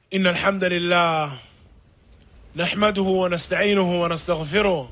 إن الحمد لله نحمده ونستعينه ونستغفره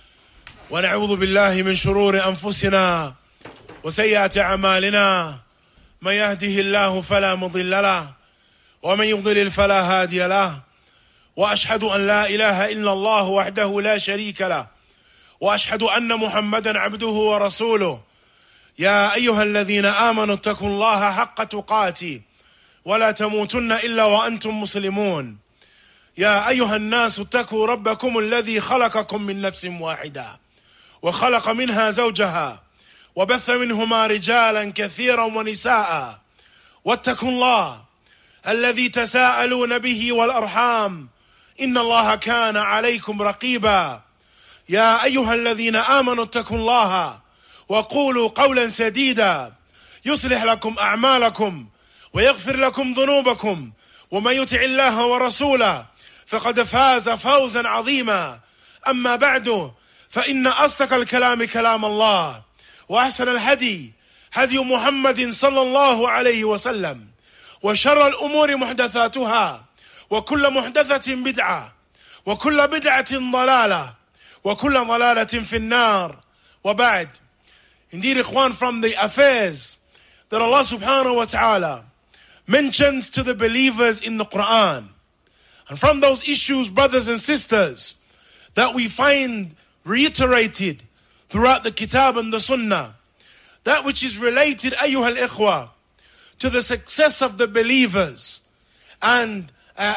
ونعوذ بالله من شرور أنفسنا وسيئات أعمالنا من يهده الله فلا مضل له ومن يضلل فلا هادي له وأشهد أن لا إله إلا الله وحده لا شريك له وأشهد أن محمدا عبده ورسوله يا أيها الذين آمنوا اتقوا الله حق تقاته ولا تموتن إلا وأنتم مسلمون يا أيها الناس اتقوا ربكم الذي خلقكم من نفس واحدة وخلق منها زوجها وبث منهما رجالا كثيرا ونساء واتقوا الله الذي تساءلون به والأرحام إن الله كان عليكم رقيبا يا أيها الذين آمنوا اتقوا الله وقولوا قولا سديدا يصلح لكم أعمالكم ويغفر لكم ذنوبكم ومن يطع الله ورسوله فقد فاز فوزا عظيما أما بعد فإن أصدق الكلام كلام الله وأحسن الهدي هدي محمد صلى الله عليه وسلم وشر الأمور محدثاتها وكل محدثة بدعة وكل بدعة ضلالة وكل ضلالة في النار وبعد. Indeed, ikhwan, from the affairs that Allah subhanahu wa ta'ala mentions to the believers in the Quran, and from those issues, brothers and sisters, that we find reiterated throughout the kitab and the sunnah, that which is related, ayyuhal ikhwa, to the success of the believers, and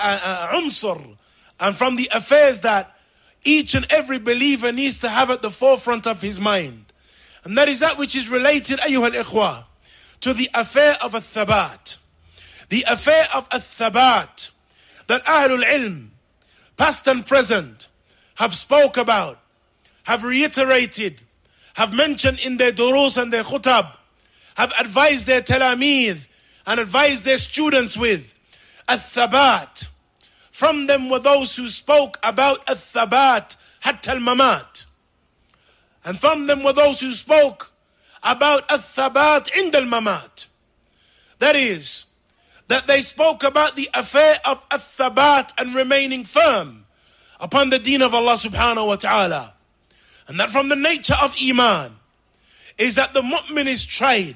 unsur, and from the affairs that each and every believer needs to have at the forefront of his mind. And that is that which is related, ayyuhal ikhwa, to the affair of Thabaat. The affair of Thabaat that Ahlul Ilm, past and present, have spoke about, have reiterated, have mentioned in their durus and their khutab, have advised their talamid and advised their students with. Thabaat. From them were those who spoke about Thabaat hatta al-mamat. And from them were those who spoke about Thabaat inda al-mamat. That is, that they spoke about the affair of Thabaat and remaining firm upon the deen of Allah subhanahu wa ta'ala. And that from the nature of Iman is that the mu'min is tried.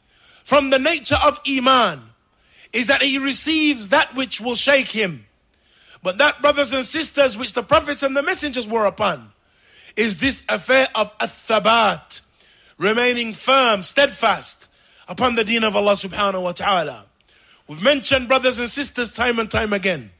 From the nature of Iman is that he receives that which will shake him. But that, brothers and sisters, which the prophets and the messengers were upon, is this affair of Thabaat, remaining firm, steadfast upon the deen of Allah subhanahu wa ta'ala. We've mentioned, brothers and sisters, time and time again,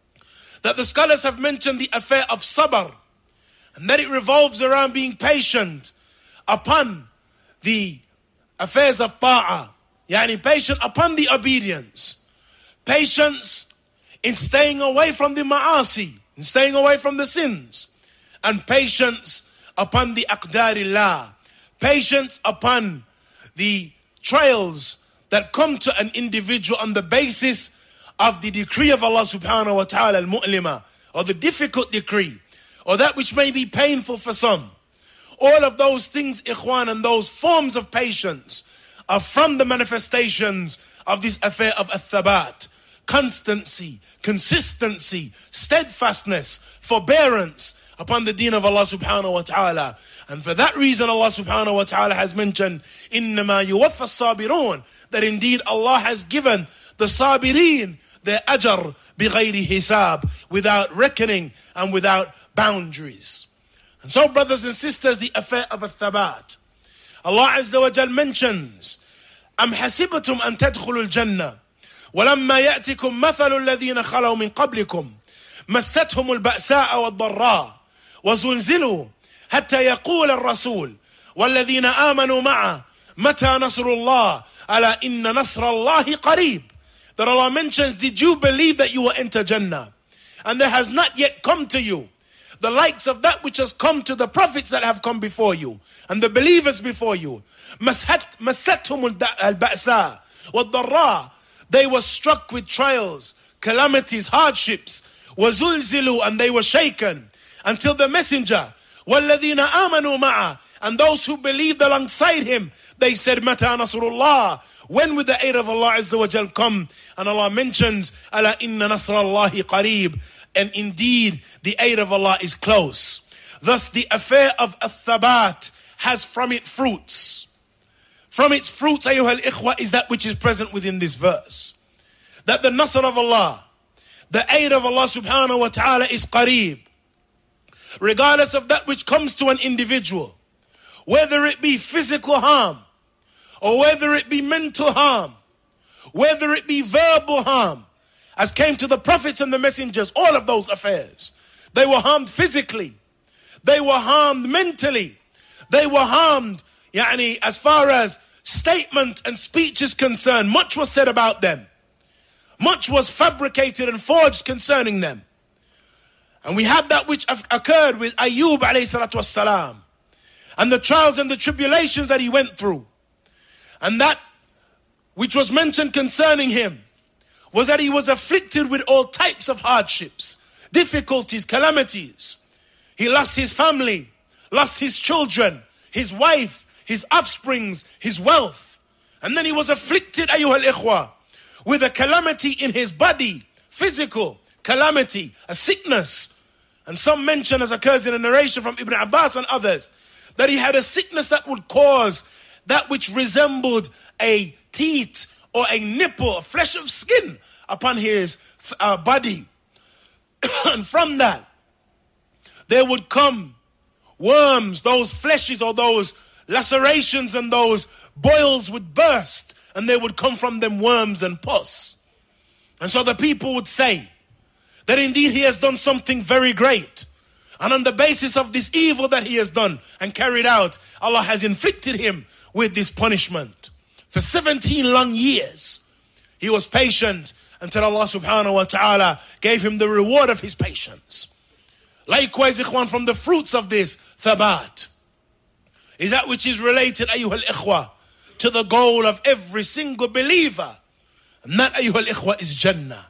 that the scholars have mentioned the affair of sabr, and that it revolves around being patient upon the affairs of ta'ah, yani patient upon the obedience, patience in staying away from the ma'asi, in staying away from the sins, and patience upon the aqdarillah, patience upon the trials that come to an individual on the basis of the decree of Allah subhanahu wa ta'ala al-mu'lima, or the difficult decree, or that which may be painful for some. All of those things, ikhwan, and those forms of patience are from the manifestations of this affair of Thabaat. Constancy, consistency, steadfastness, forbearance upon the deen of Allah subhanahu wa ta'ala. And for that reason Allah subhanahu wa ta'ala has mentioned إِنَّمَا يُوَفَّى الصَّابِرُونَ, that indeed Allah has given the sabirin their ajr بِغَيْرِ hisab, without reckoning and without boundaries. And so, brothers and sisters, the affair of Thabaat, Allah Azza wa Jal mentions, أَمْ حَسِبْتُمْ أَن تَدْخُلُوا الْجَنَّةِ وَلَمَّا يَأْتِكُمْ مَثَلُ الَّذِينَ خَلَوْا مِنْ قَبْلِكُمْ مَسَّتْهُمُ الْبَأْسَاءُ وَالضَّرَّاءُ وَزُلْزِلُوا حَتَّى يَقُولَ الرَّسُولُ وَالَّذِينَ آمَنُوا مَعَهُ مَتَى نَصْرُ اللَّهِ أَلَا إِنَّ نَصْرَ اللَّهِ قَرِيبٌ. That Allah mentions, did you believe that you will enter Jannah? And there has not yet come to you the likes of that which has come to the prophets that have come before you and the believers before you. مَسَّتْهُمُ الْبَأْسَاءُ وَالضَّرَّاءُ. They were struck with trials, calamities, hardships. وَزُلْزِلُوا, and they were shaken until the messenger, وَالَّذِينَ آمَنُوا مَعَهُ, and those who believed alongside him, they said, مَتَى نَصْرُ اللَّهِ, When would the aid of Allah Azza wa Jal come? And Allah mentions, Ala inna nasrallahi qareeb. And indeed, the aid of Allah is close. Thus, the affair of Thabaat has from it fruits. From its fruits, ayyuhal ikhwa, is that which is present within this verse. That the nasr of Allah, the aid of Allah subhanahu wa ta'ala is qareeb. Regardless of that which comes to an individual, whether it be physical harm, or whether it be mental harm, whether it be verbal harm, as came to the prophets and the messengers, all of those affairs. They were harmed physically. They were harmed mentally. They were harmed, as far as statement and speech is concerned. Much was said about them. Much was fabricated and forged concerning them. And we had that which occurred with Ayyub alayhi salatu wassalam, and the trials and the tribulations that he went through. And that which was mentioned concerning him was that he was afflicted with all types of hardships, difficulties, calamities. He lost his family, lost his children, his wife, his offsprings, his wealth. And then he was afflicted, ayyuhal ikhwa, with a calamity in his body, physical calamity, a sickness. And some mention, as occurs in a narration from Ibn Abbas and others, that he had a sickness that would cause that which resembled a teat or a nipple, a flesh of skin upon his body. And from that, there would come worms, those fleshes or those lacerations and those boils would burst, and there would come from them worms and pus. And so the people would say that indeed he has done something very great. And on the basis of this evil that he has done and carried out, Allah has inflicted him with this punishment. For 17 long years, he was patient until Allah subhanahu wa ta'ala gave him the reward of his patience. Likewise, ikhwan, from the fruits of this Thabaat is that which is related, ayyuhal ikhwa, to the goal of every single believer. And that, ayyuhal ikhwa, is Jannah.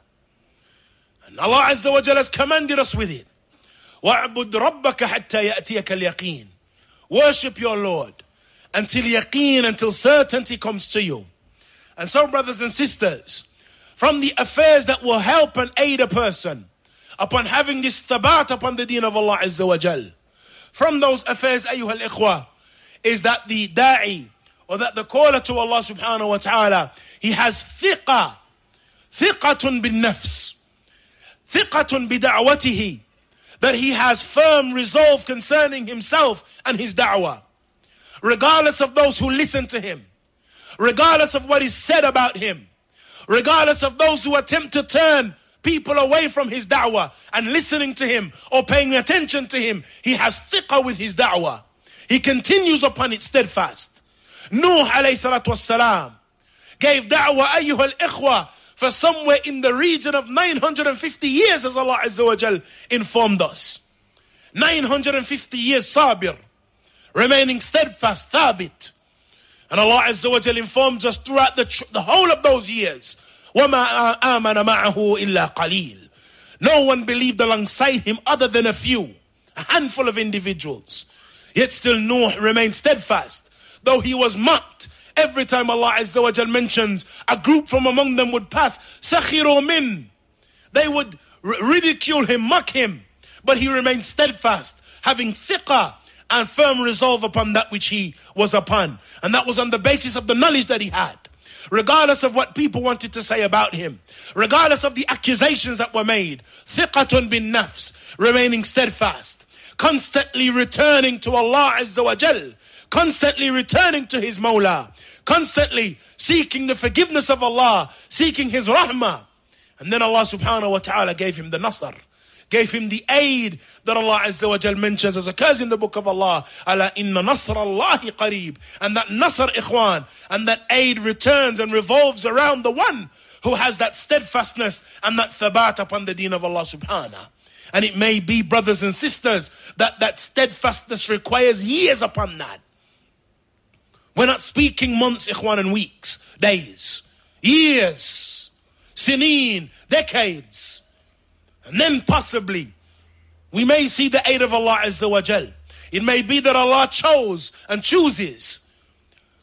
And Allah Azza wa Jalla has commanded us with it. وَاعْبُدْ رَبَّكَ حَتَّى يَأْتِيَكَ الْيَقِينَ. Worship your Lord until yaqeen, until certainty comes to you. And so, brothers and sisters, from the affairs that will help and aid a person upon having this thabat upon the deen of Allah Azza wa Jal, from those affairs, ayyuhal ikhwa, is that the da'i, or that the caller to Allah subhanahu wa ta'ala, he has thiqah, thiqatun bin nafs, thiqatun bida'watihi, that he has firm resolve concerning himself and his da'wah. Regardless of those who listen to him, regardless of what is said about him, regardless of those who attempt to turn people away from his da'wah and listening to him or paying attention to him, he has thiqah with his da'wah. He continues upon it steadfast. Nuh alayhi salatu wassalam gave da'wah, ayyuhal ikhwa, for somewhere in the region of 950 years, as Allah Azza wa Jal informed us. 950 years sabir, remaining steadfast, thabit. And Allah Azza wa Jal informs us throughout the whole of those years, وَمَا آمَنَ مَعَهُ إِلَّا قَلِيلٌ. No one believed alongside him other than a few, a handful of individuals. Yet still Nuh remained steadfast, though he was mocked. Every time Allah Azza wa Jal mentions, a group from among them would pass, سَخِرُوا مِنْ. They would ridicule him, mock him, but he remained steadfast, having thiqah and firm resolve upon that which he was upon. And that was on the basis of the knowledge that he had. Regardless of what people wanted to say about him, regardless of the accusations that were made, thiqatun bin nafs, remaining steadfast, constantly returning to Allah Azza wa Jal, constantly returning to his Mawla, constantly seeking the forgiveness of Allah, seeking his rahmah. And then Allah subhanahu wa ta'ala gave him the nasr, gave him the aid that Allah Azza wa Jal mentions, as occurs in the book of Allah, Ala inna nasr Allahi qareeb. And that nasr, ikhwan, and that aid returns and revolves around the one who has that steadfastness and that thabat upon the deen of Allah subhanahu. And it may be, brothers and sisters, that that steadfastness requires years upon that. We're not speaking months, ikhwan, and weeks, days, years, sineen, decades. And then possibly we may see the aid of Allah Azza wa Jal. It may be that Allah chose and chooses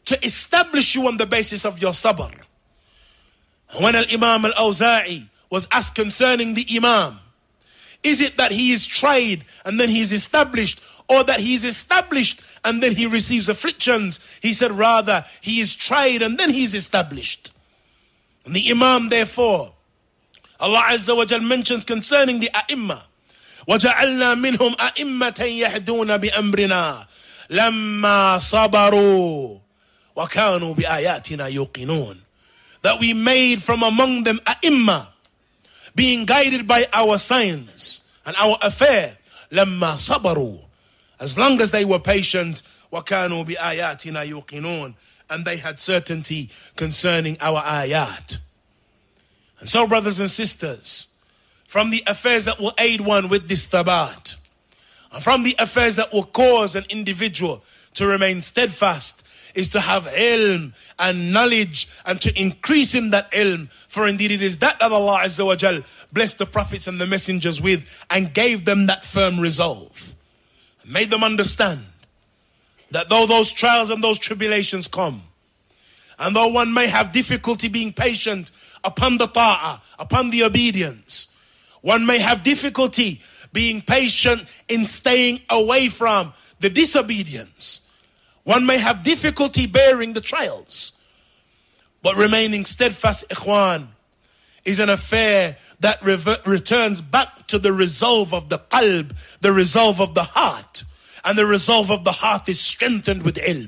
to establish you on the basis of your sabr. When Al-Imam Al-Awza'i was asked concerning the Imam, is it that he is tried and then he is established, or that he is established and then he receives afflictions? He said rather, he is tried and then he is established. And the Imam, therefore, Allah Azza wa Jal mentions concerning the A'imma, وَجَعَلْنَا مِنْهُمْ أَئِمَّةً يَهْدُونَ بِأَمْرِنَا لَمَّا صَبَرُوا وَكَانُوا بِآيَاتِنَا يُوقِنُونَ. That we made from among them A'imma, being guided by our signs and our affair, لَمَّا صَبَرُوا, as long as they were patient, وَكَانُوا بِآيَاتِنَا يُوقِنُونَ, and they had certainty concerning our ayat. And so, brothers and sisters, from the affairs that will aid one with this Thabaat, and from the affairs that will cause an individual to remain steadfast, is to have ilm and knowledge, and to increase in that ilm. For indeed it is that Allah Azza wa Jal blessed the prophets and the messengers with, and gave them that firm resolve, and made them understand that though those trials and those tribulations come, and though one may have difficulty being patient upon the ta'ah, upon the obedience, one may have difficulty being patient in staying away from the disobedience, one may have difficulty bearing the trials, but remaining steadfast, ikhwan, is an affair that returns back to the resolve of the qalb, the resolve of the heart. And the resolve of the heart is strengthened with ilm.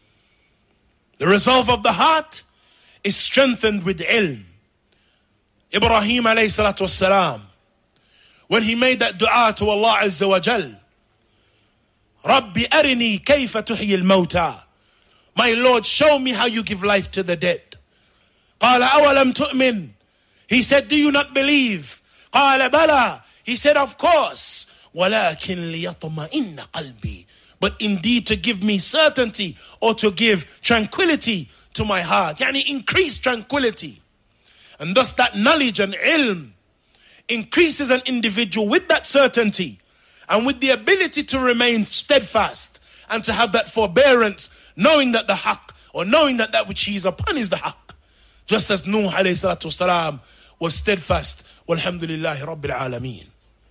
The resolve of the heart is strengthened with ilm. Ibrahim alayhi salatu wassalam, when he made that dua to Allah Azza wa Jal, Rabbi arini kayfa tuhyi al-mawta, my Lord, show me how you give life to the dead. Qala awalam tu'min, he said, do you not believe? Qala bala, he said, of course. Walakin liyatma'inna qalbi, but indeed to give me certainty, or to give tranquility to my heart, yani increase tranquility. And thus that knowledge and ilm increases an individual with that certainty, and with the ability to remain steadfast, and to have that forbearance, knowing that the Haqq, or knowing that that which he is upon is the Haqq. Just as Nuh alayhi salatu wasalam was steadfast. Walhamdulillahi Rabbil Alameen.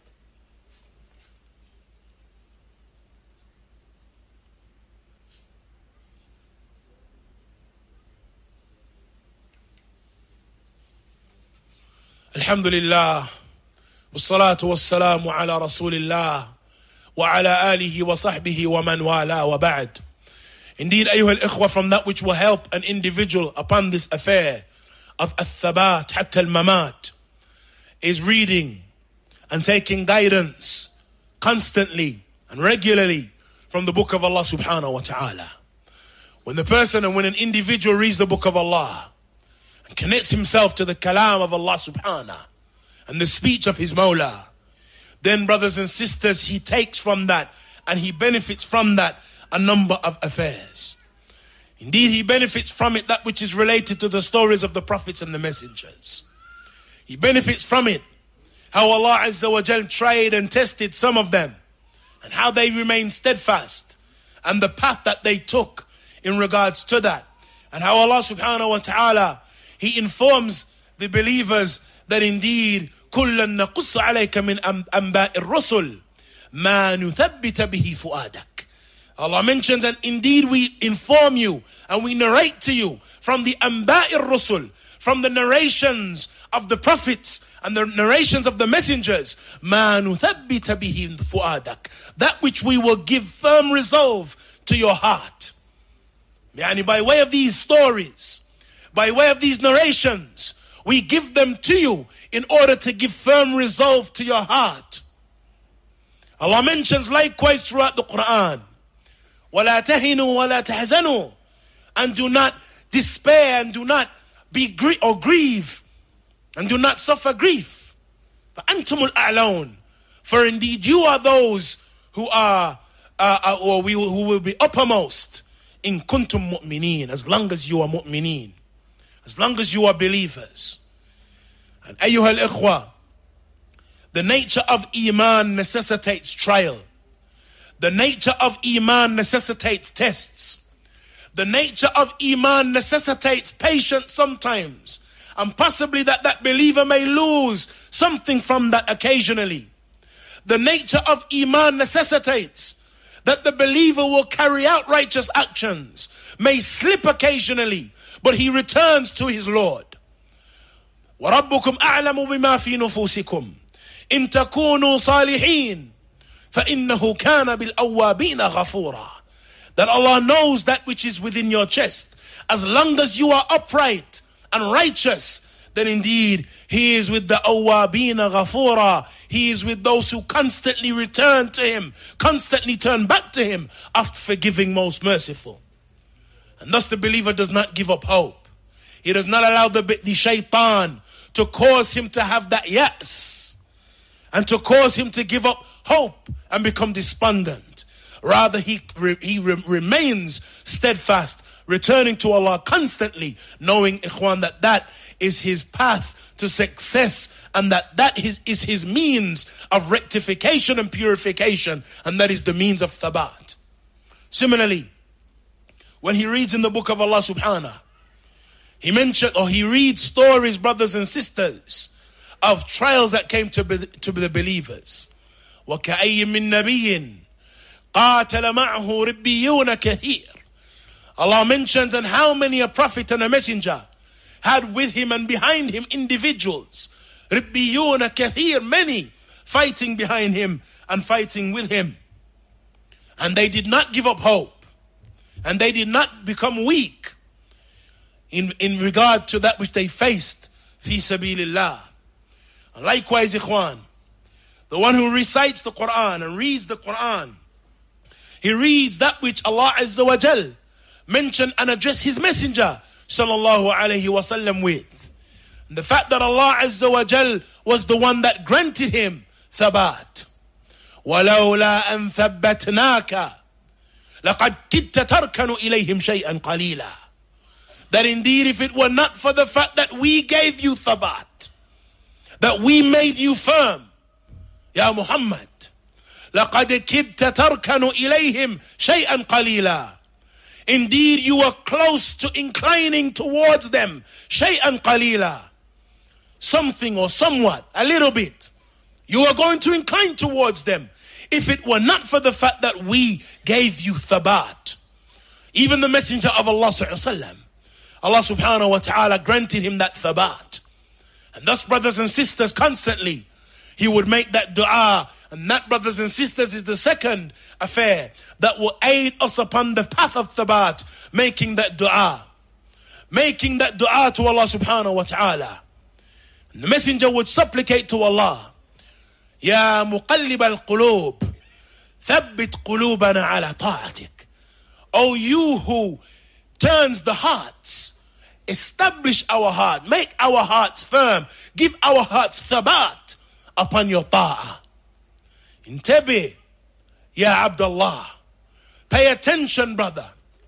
Alhamdulillah, wassalatu wassalamu ala rasulillah, wa ala alihi wa sahbihi wa man wala wa ba'd. Indeed, ayyuha al-ikhwa, from that which will help an individual upon this affair of al-thabat hatta al-mamat is reading and taking guidance constantly and regularly from the book of Allah subhanahu wa ta'ala. When the person and when an individual reads the book of Allah, connects himself to the kalam of Allah subhanahu and the speech of his Mawla, then, brothers and sisters, he takes from that and he benefits from that a number of affairs. Indeed, he benefits from it that which is related to the stories of the prophets and the messengers. He benefits from it how Allah Azza wa Jal tried and tested some of them, and how they remained steadfast, and the path that they took in regards to that, and how Allah subhanahu wa ta'ala, he informs the believers that indeed كُلًّا نَقُصُّ عَلَيْكَ مِنْ أَنْبَاءِ الرُّسُلِ مَا نُثَبِّتَ بِهِ فُؤَادَكَ. Allah mentions, and indeed we inform you and we narrate to you from the anba'i rusul, from the narrations of the prophets and the narrations of the messengers, مَا نُثَبِّتَ بِهِ فُؤَادَكَ, that which we will give firm resolve to your heart. Yani by way of these stories, by way of these narrations, we give them to you in order to give firm resolve to your heart. Allah mentions likewise throughout the Quran, وَلَا تَهِنُوا وَلَا تَحْزَنُوا, and do not despair and do not be grieve and do not suffer grief. فَأَنْتُمُ الْأَعْلَوْنَ, for indeed you are those who who will be uppermost. In kuntum mu'mineen, as long as you are mu'mineen, as long as you are believers. And ayyuha al-ikhwa, the nature of iman necessitates trial. The nature of iman necessitates tests. The nature of Iman necessitates patience sometimes, and possibly that believer may lose something from that occasionally. The nature of Iman necessitates that the believer will carry out righteous actions, may slip occasionally, but he returns to his Lord. وَرَبُّكُمْ أَعْلَمُ بِمَا فِي نُفُوسِكُمْ إِن تَكُونُوا صَالِحِينَ فَإِنَّهُ كَانَ بِالْأَوَّابِينَ غَفُورًا. That Allah knows that which is within your chest. As long as you are upright and righteous, then indeed He is with the awwabina ghafura. He is with those who constantly return to Him, constantly turn back to Him, after forgiving, most merciful. And thus the believer does not give up hope. He does not allow the shaitan to cause him to have that yes, and to cause him to give up hope and become despondent. Rather, he remains steadfast, returning to Allah constantly, knowing, ikhwan, that is his path to success, and that is his means of rectification and purification, and that is the means of Thabaat. Similarly, when he reads in the book of Allah subhanahu, he reads stories, brothers and sisters, of trials that came to the believers. وَكَأَيٍّ مِّن نَبِيٍّ قَاتَلَ مَعْهُ رِبِّيُّونَ كَثِيرٌ. Allah mentions, and how many a prophet and a messenger had with him and behind him individuals. رِبِّيُّونَ كَثِيرٌ, many fighting behind him and fighting with him. And they did not give up hope. And they did not become weak in regard to that which they faced. Fi sabilillah. And likewise, ikhwan, the one who recites the Quran and reads the Quran, he reads that which Allah Azza wa Jal mentioned and addressed His Messenger sallallahu alayhi wa sallam with. And the fact that Allah Azza wa Jal was the one that granted him Thabaat. وَلَوْلَا أَن ثَبَّتْنَاكَ لَقَدْ كِدْتَ تَرْكَنُ إِلَيْهِمْ شَيْئًا قَلِيلًا. That indeed, if it were not for the fact that we gave you Thabaat, that we made you firm, Ya Muhammad, لَقَدْ كِدْتَ تَرْكَنُ إِلَيْهِمْ شَيْئًا قَلِيلًا. Indeed, you were close to inclining towards them, شَيْئًا قَلِيلًا. Something or somewhat, a little bit. You are going to incline towards them, if it were not for the fact that we gave you Thabaat. Even the Messenger of Allah sallallahu, Allah subhanahu wa ta'ala granted him that Thabaat. And thus, brothers and sisters, constantly he would make that dua. And that, brothers and sisters, is the second affair that will aid us upon the path of Thabaat, making that dua. Making that dua to Allah subhanahu wa ta'ala. And the Messenger would supplicate to Allah, Ya muqallib al-qulub, thabbit qulubana ala ta'atik. O you who turns the hearts, establish our heart, make our hearts firm, give our hearts thabat upon your ta'ah. Intabi, Ya Abdullah. Pay attention, brother.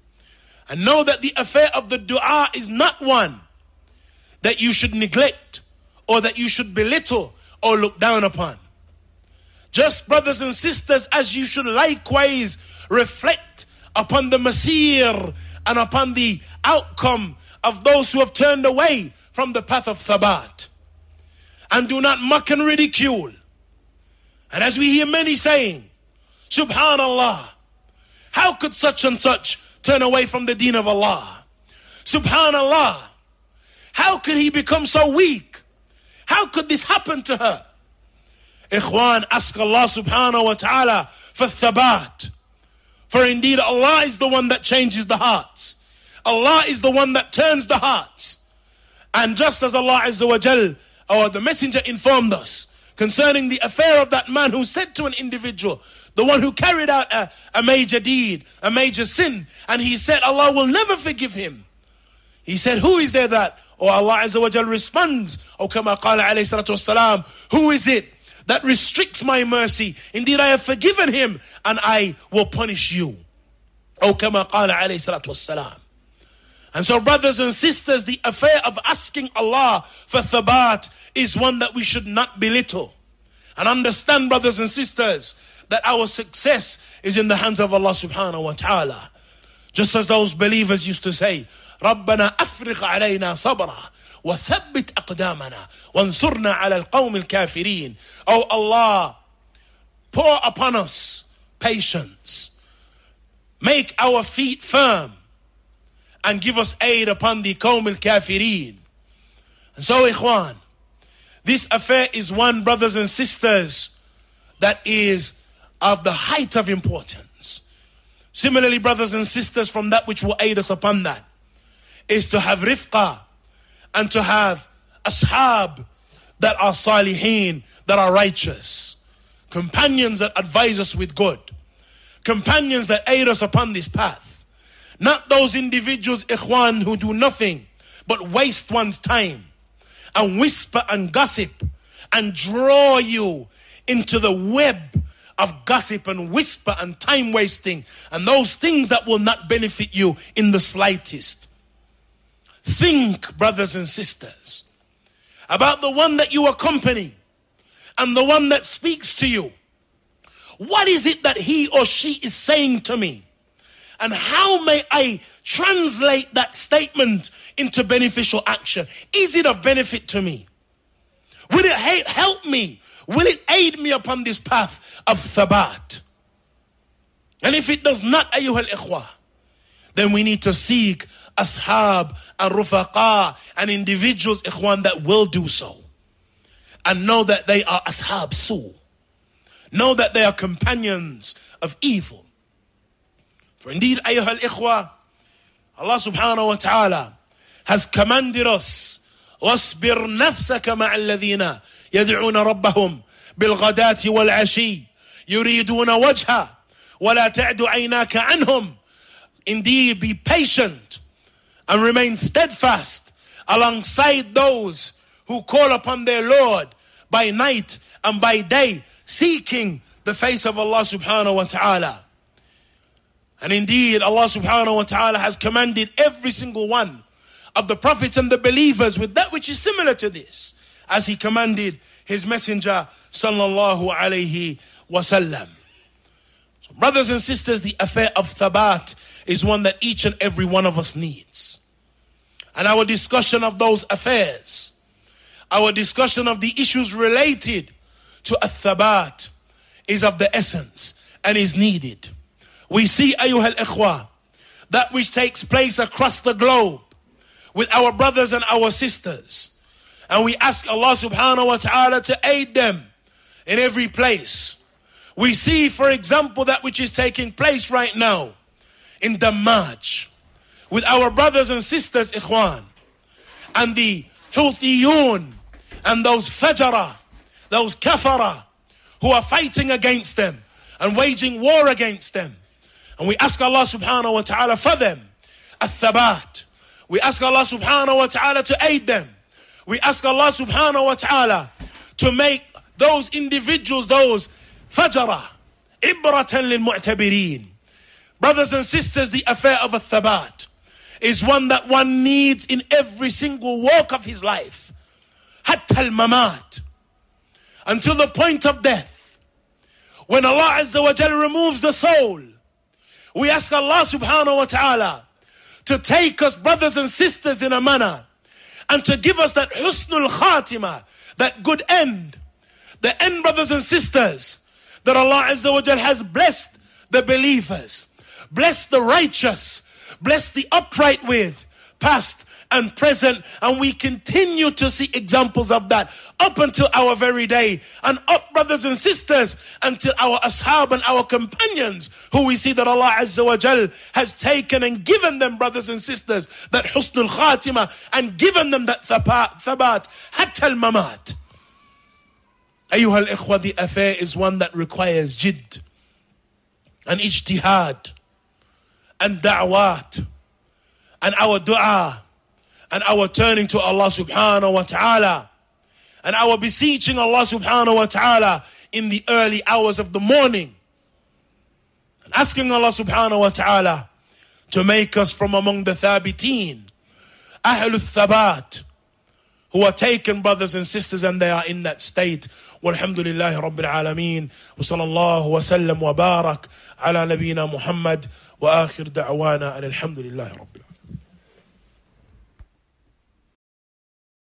And know that the affair of the dua is not one that you should neglect, or that you should belittle or look down upon. Just, brothers and sisters, as you should likewise reflect upon the masir and upon the outcome of those who have turned away from the path of Thabaat. And do not mock and ridicule. And as we hear many saying, Subhanallah, how could such and such turn away from the deen of Allah? Subhanallah, how could he become so weak? How could this happen to her? Ikhwan, ask Allah subhanahu wa ta'ala for Thabaat. For indeed Allah is the one that changes the hearts. Allah is the one that turns the hearts. And just as Allah Azza wa Jal, or the Messenger, informed us concerning the affair of that man who said to an individual, the one who carried out a major deed, a major sin, and he said Allah will never forgive him. He said, who is there that? Or Allah Azza wa Jal responds, O kama qala alayhi salatu wassalam, who is it that restricts my mercy? Indeed, I have forgiven him, and I will punish you. O kama qala alayhi salatu wassalam. And so, brothers and sisters, the affair of asking Allah for Thabaat is one that we should not belittle. And understand, brothers and sisters, that our success is in the hands of Allah subhanahu wa ta'ala. Just as those believers used to say, رَبَّنَا أَفْرِغْ عَلَيْنَا صَبْرًا وَثَبِّتْ أَقْدَامَنَا وَانْصُرْنَا عَلَى الْقَوْمِ الْكَافِرِينَ. Oh Allah, pour upon us patience. Make our feet firm and give us aid upon the qawm al-kafirin. And so, ikhwan, this affair is one, brothers and sisters, that is of the height of importance. Similarly, brothers and sisters, from that which will aid us upon that is to have rifqa and to have ashab that are salihin, that are righteous. Companions that advise us with good. Companions that aid us upon this path. Not those individuals, ikhwan, who do nothing but waste one's time and whisper and gossip and draw you into the web of gossip and whisper and time wasting and those things that will not benefit you in the slightest. Think, brothers and sisters, about the one that you accompany and the one that speaks to you. What is it that he or she is saying to me? And how may I translate that statement into beneficial action? Is it of benefit to me? Will it help me? Will it aid me upon this path of Thabaat? And if it does not, ayyuhal ikhwah, then we need to seek ashab and rufaqa and individuals, ikhwan, that will do so. And know that they are ashab su. Know that they are companions of evil. For indeed, ayyuhal ikhwah, Allah subhanahu wa ta'ala has commanded us, وَاصْبِرْ نَفْسَكَ مَعَ الَّذِينَ يَدْعُونَ رَبَّهُمْ بِالْغَدَاةِ وَالْعَشِيِّ يُرِيدُونَ وَجْهَهُ وَلَا تَعْدُ عَيْنَاكَ عَنْهُمْ. Indeed, be patient and remain steadfast alongside those who call upon their Lord by night and by day, seeking the face of Allah subhanahu wa ta'ala. And indeed, Allah subhanahu wa ta'ala has commanded every single one of the prophets and the believers with that which is similar to this, as he commanded his messenger sallallahu alayhi wasallam. So brothers and sisters, the affair of Thabaat is one that each and every one of us needs. And our discussion of those affairs, our discussion of the issues related to Thabaat is of the essence and is needed. We see, ayyuhal ikhwah, that which takes place across the globe with our brothers and our sisters. And we ask Allah subhanahu wa ta'ala to aid them in every place. We see, for example, that which is taking place right now in Dammaj with our brothers and sisters, ikhwan, and the Houthiyun and those Fajara, those Kafara, who are fighting against them and waging war against them. And we ask Allah subhanahu wa ta'ala for them, Thabaat. We ask Allah subhanahu wa ta'ala to aid them. We ask Allah subhanahu wa ta'ala to make those individuals, those Fajara, Ibratan lil Mu'tabirin. Brothers and sisters, the affair of Thabaat is one that one needs in every single walk of his life. Hatta al-mamat. Until the point of death. When Allah Azza wa Jal removes the soul, we ask Allah subhanahu wa ta'ala to take us, brothers and sisters, in a manner and to give us that husnul khatima, that good end. The end, brothers and sisters, that Allah Azza wa Jal has blessed the believers, blessed the righteous, blessed the upright with, past and present, and we continue to see examples of that up until our very day, and up, brothers and sisters, until our ashab and our companions, who we see that Allah Azza wa Jal has taken and given them, brothers and sisters, that husnul khatima, and given them that thabat, hatta al-mamat. Ayyuhal ikhwa, the affair is one that requires jidd, and ijtihad, and da'wat, and our dua, and our turning to Allah subhanahu wa ta'ala, and our beseeching Allah subhanahu wa ta'ala in the early hours of the morning, and asking Allah subhanahu wa ta'ala to make us from among the thabiteen, ahlul thabat, who are taken brothers and sisters and they are in that state. Walhamdulillahi Rabbil Alameen. Wa sallallahu wa sallam wa barak ala nabiyyina Muhammad wa akhir da'wana and alhamdulillahi Rabbil Alameen.